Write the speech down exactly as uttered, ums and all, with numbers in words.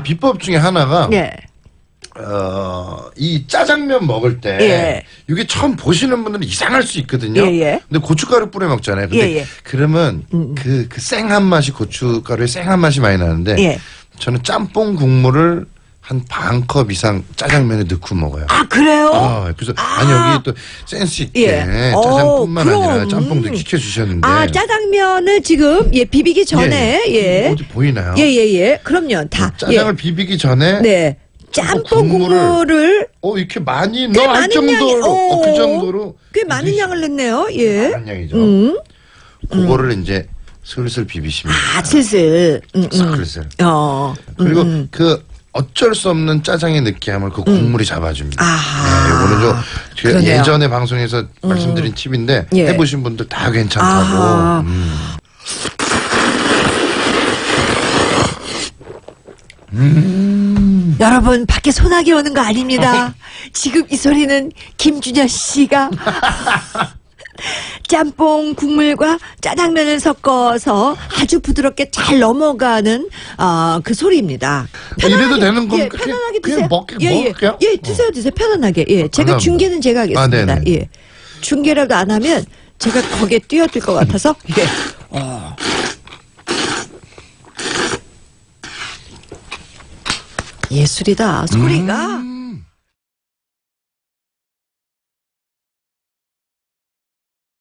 비법 중에 하나가 예. 어, 이 짜장면 먹을 때 예. 이게 처음 보시는 분들은 이상할 수 있거든요. 예, 예. 근데 고춧가루 뿌려 먹잖아요. 근데 예, 예. 그러면 그, 그 쌩한 맛이 고춧가루의 쌩한 맛이 많이 나는데 예. 저는 짬뽕 국물을 한 반 컵 이상 짜장면에 넣고 먹어요. 아, 그래요? 아, 그래서 아. 아니 여기 또 센스 있게 예. 짜장뿐만 어, 아니라 그럼. 짬뽕도 시켜 주셨는데. 아, 짜장면을 지금 예 비비기 전에 예. 예. 어디 보이나요? 예, 예, 예. 그럼요. 다. 짜장을 예. 비비기 전에 네. 짬뽕 국물을, 국물을 어 이렇게 많이 꽤 넣을 많은 정도로 양이- 어, 그 정도로 꽤 많은 드시- 양을 냈네요. 예. 많은 양이죠. 음. 그거를 이제 슬슬 비비시면 아, 슬슬. 음, 음. 슬슬. 어. 그리고 음. 그 어쩔 수 없는 짜장의 느끼함을 그 국물이 잡아줍니다. 아하. 네, 이거는 좀 그 그러네요. 예전에 방송에서 말씀드린 팁인데 예. 해보신 분들 다 괜찮다고. 아하. 음. 음. 여러분 밖에 소나기 오는 거 아닙니다. 지금 이 소리는 김준현 씨가 짬뽕 국물과 짜장면을 섞어서 아주 부드럽게 잘 넘어가는 어, 그 소리입니다. 뭐 이래도 되는 겁니까? 예, 편안하게 그냥- 드세요. 그냥 먹게- 예, 먹을게요? 예, 예, 드세요, 드세요. 편안하게. 예, 제가 감사합니다. 중계는 제가 하겠습니다. 아, 네네. 예, 중계라도 안 하면 제가 거기에 뛰어들 것 같아서. 예. 어. 예술이다. 소리가.